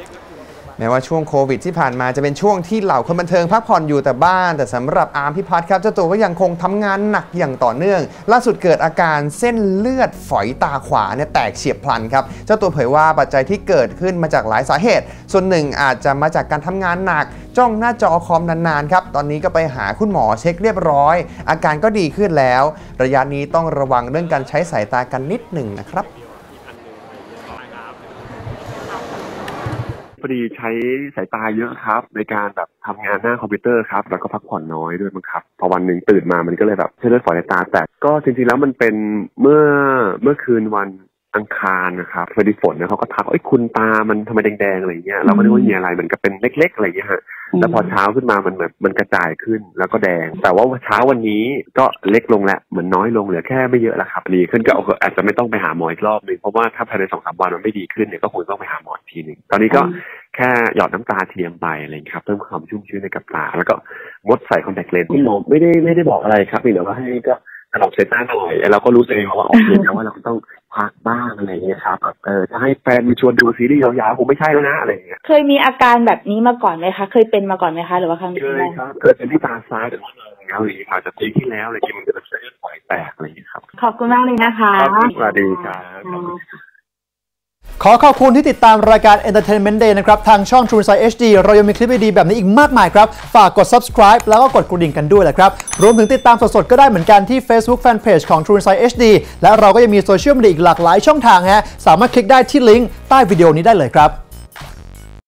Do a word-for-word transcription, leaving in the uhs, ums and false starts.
แม้ว่าช่วงโควิดที่ผ่านมาจะเป็นช่วงที่เหล่าคนบันเทิงพักผ่อนอยู่แต่บ้านแต่สำหรับอาร์มพิพัฒน์ครับเจ้าตัวก็ยังคงทำงานหนักอย่างต่อเนื่องล่าสุดเกิดอาการเส้นเลือดฝอยตาขวาเนี่ยแตกเฉียบพลันครับเจ้าตัวเผยว่าปัจจัยที่เกิดขึ้นมาจากหลายสาเหตุส่วนหนึ่งอาจจะมาจากการทำงานหนักจ้องหน้าจอคอมนานๆครับตอนนี้ก็ไปหาคุณหมอเช็คเรียบร้อยอาการก็ดีขึ้นแล้วระยะนี้ต้องระวังเรื่องการใช้สายตากันนิดหนึ่งนะครับพอดีใช้สายตาเยอะครับในการแบบทำงานหน้าคอมพิวเตอร์ครับแล้วก็พักผ่อนน้อยด้วยมั้งครับพอวันหนึ่งตื่นมามันก็เลยแบบเส้นเลือดฝอยในตาแตกก็จริงๆแล้วมันเป็นเมื่อเมื่อคืนวันอังคารนะครับพอดีฝนนะเขาก็ทักเอ้ยคุณตามันทำไมแดงๆอะไรเงี้ยเราก็นึกว่ามีอะไรมันก็เป็นเล็กๆอะไรเงี้ยฮะแล้วพอเช้าขึ้นมามันแบบมันกระจายขึ้นแล้วก็แดงแต่ว่าเช้าวันนี้ก็เล็กลงแหละเหมือนน้อยลงเหลือแค่ไม่เยอะแล้วครับดีขึ้นก็อาจจะไม่ต้องไปหาหมออีกรอบนึงเพราะว่าถ้าภายในสองสามวันมันไม่ดีขึ้นเนี่ยก็คงต้องไปหาหมออีกทีนึงตอนนี้ก็แค่หยอดน้ำตาเทียมไปอะไรครับเพิ่มความชุ่มชื้นในกับตาแล้วก็งดใส่คอนแทคเลนส์คุณหมอไม่ได้ไม่ได้บอกอะไรครับเพียงแต่ว่าให้ก็ถลอกสายตาหน่อยเราก็รู้สึกว่าโอเคนะว่าเราต้องพักบ้างอะไรเงี้ยครับเออจะให้แฟนมาชวนดูซีรีส์ยาวๆคงไม่ใช่แล้วนะอะไรเงี้ยเคยมีอาการแบบนี้มาก่อนไหมคะเคยเป็นมาก่อนไหมคะหรือว่าครั้งนี้เคยครับเคยเป็นที่ตาซ้ายแต่ว่าแล้วอะไรอาจจะปีที่แล้วอะไรเงี้ยมันจะเป็นเส้นเลือดฝอยแตกอะไรเงี้ยครับขอบคุณมากเลยนะคะสวัสดีครับขอขอบคุณที่ติดตามรายการ Entertainment Day นะครับทางช่อง True Insight เอช ดี เรายังมีคลิปดีๆแบบนี้อีกมากมายครับฝากกด Subscribe แล้วก็กดกระดิ่งกันด้วยแหละครับรวมถึงติดตามสดๆก็ได้เหมือนกันที่ Facebook Fanpage ของ True Insight เอช ดี และเราก็ยังมีโซเชียลมีเดียอีกหลากหลายช่องทางฮะสามารถคลิกได้ที่ลิงก์ใต้วิดีโอนี้ได้เลยครับ